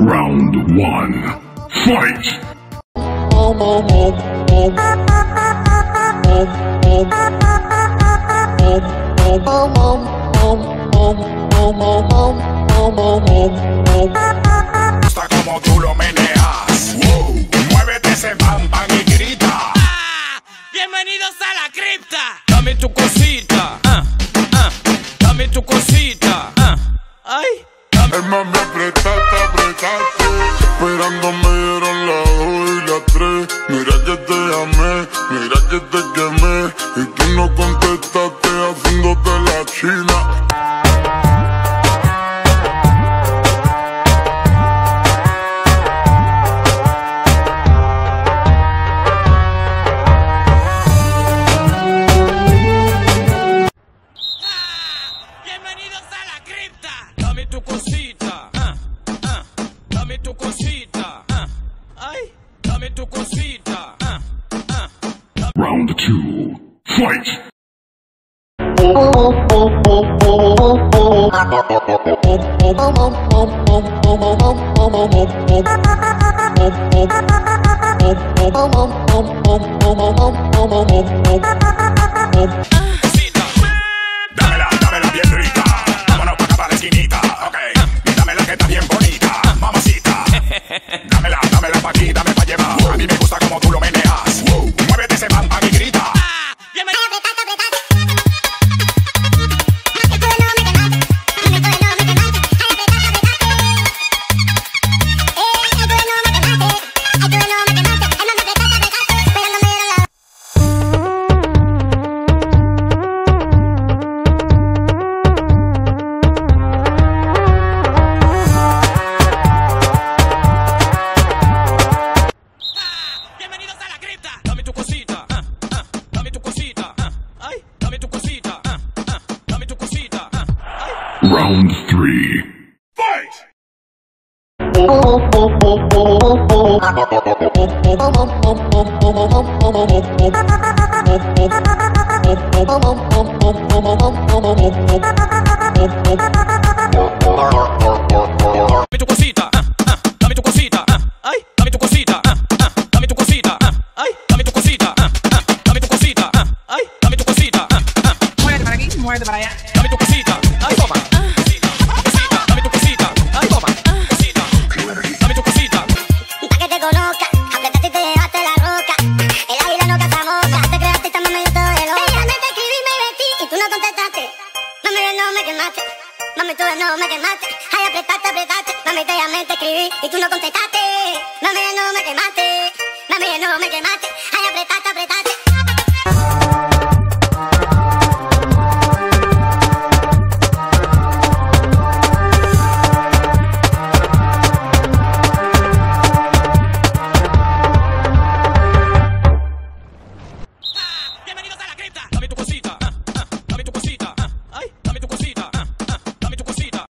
Round 1. Fight! Gusta como tú lo meneas. Muévete ese bam bam y grita. Bienvenidos a la cripta. Dame tu cosita. Dame tu cosita. Ay. El mami apretaste, esperando me dieron las 2 y las 3. Mira que te llamé, mira que te quemé, y tú no contestaste haciéndote la china. Bienvenidos a la cripta. Dame tu cosita. Dame tu cosita. Ay. Dame tu cosita. Round 2. Fight! Dámela bien rica. Vámonos pa' acá pa' la esquinita. Ok, dámela que está bien bonita, mamacita. Dámela pa' aquí, dame pa' llevar. A mí me gusta como tú lo meneas. Muévete ese bam bam y grita. Bienvenidos a la cripta. Dame tu cosita. Dame tu cosita. Ay. Dame tu cosita. Dame tu cosita. Ay. Round 3. Fight! Dame tu cosita. Dame tu cosita. Ay. Dame tu cosita. Dame tu cosita. Ay. Dame tu cosita. Dame tu cosita. Ay. Dame tu cosita. Muévete para aquí, muévete para allá. Dame tu cosita. Ay, toma. Cosita. Dame tu cosita. Ay, toma. Cosita. Dame tu cosita. Pa' que te conozca, apretaste y te llevaste la roca. El águila no caza mosca, te creaste esta mami yo te doy loca. Mírame, te escribí, me vestí y tú no contestaste. Mami, ven, no me quemaste. Mami, tú ven, no me quemaste. Ay, apretaste. Mami, te llamé, te escribí y tú no contestaste. Mami, ven, no me quemaste. Mami, ven, no me quemaste. Ay,